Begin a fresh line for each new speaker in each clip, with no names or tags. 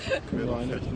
Nur eine Richtung.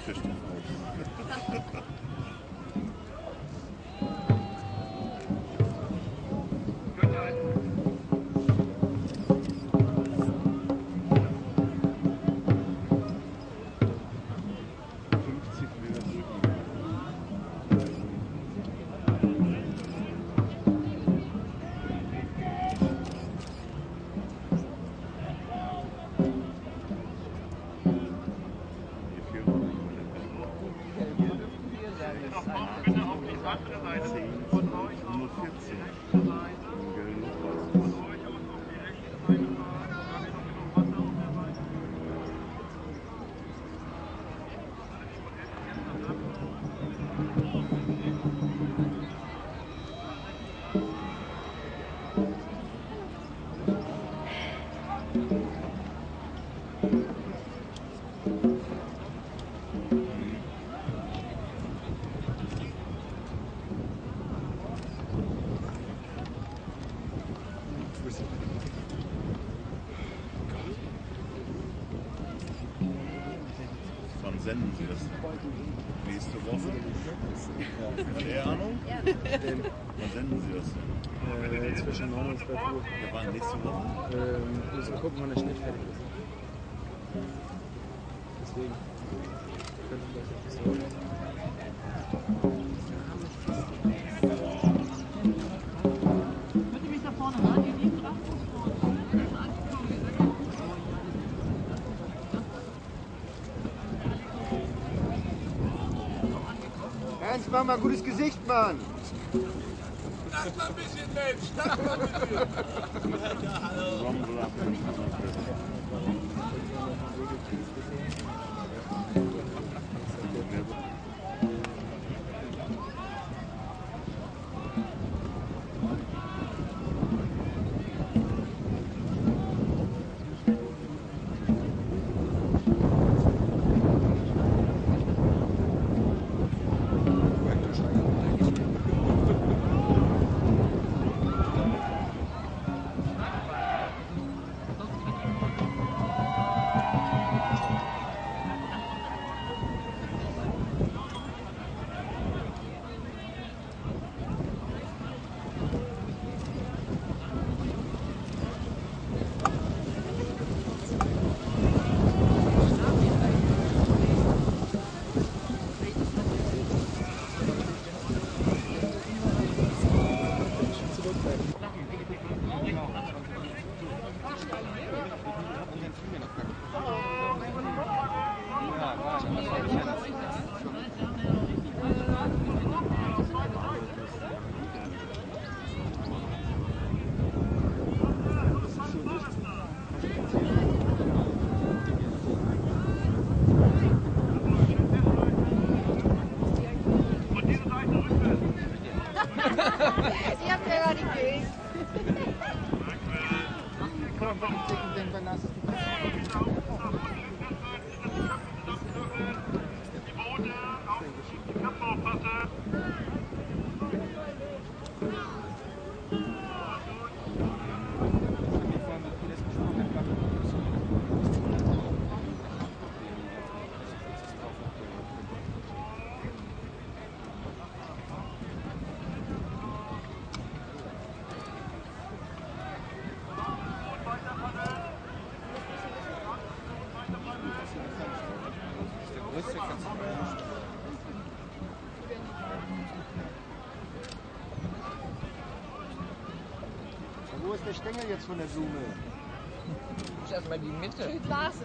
Wann senden Sie das? Nächste Woche? Keine Ahnung? Wann senden Sie das?
Zwischen 9 und 12 Uhr.
Ja, wann? Nächste Woche?
Müssen wir gucken, wann der Schnitt fertig ist. Deswegen könnte vielleicht etwas dauern.
Könnt ihr mich da vorne ran? Ihr liegt drauf.
Ernst, mach mal ein gutes Gesicht, Mann!
Lach mal ein bisschen, Mensch! Lach mal ein bisschen!
Ihr habt ja gar nicht gekriegt.
Komm, warum ticken denn bei nass? Wo ist der Stängel jetzt von der Blume?
Ich erstmal die Mitte.
Glas.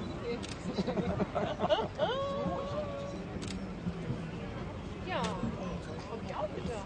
Ja, hab ich auch gedacht.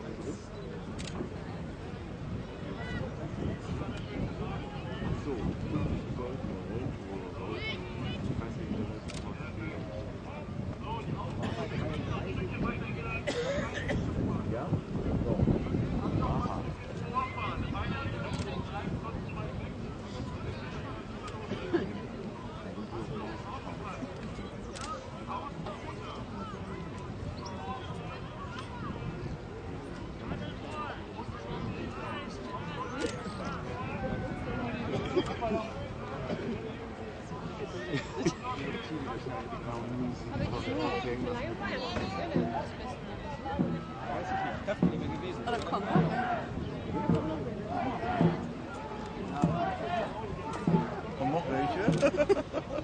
Kommen noch welche?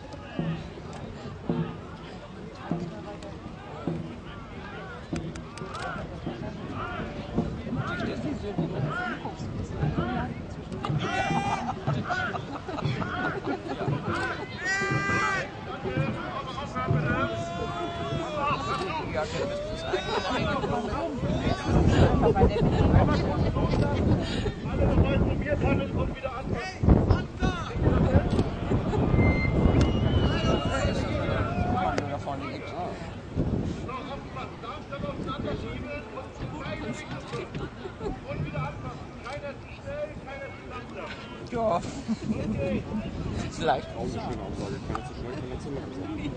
Ja. Sieht leicht aus.
Schöne Ansage. Kann jetzt so schnell, kann jetzt so langsam.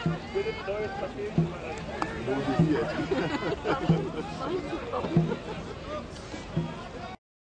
Modisiert.